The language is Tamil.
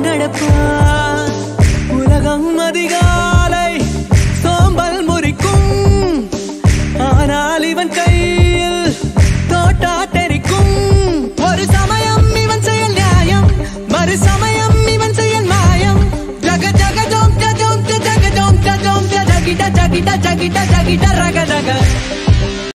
நடப்பான் உலகம் அதிகாலை சோம்பல் முறிக்கும் ஆனால் இவன் கையில் தோட்டா தெரிக்கும் ஒரு சமயம் இவன் செயல் நியாயம் மறு சமயம் இவன் செயல் மாயம் ஜக ஜக ஜோம் ஜோம் ஜக ஜோம் ஜோம் ஜகிட ஜகிட ஜகிட ஜகிட ரக ரக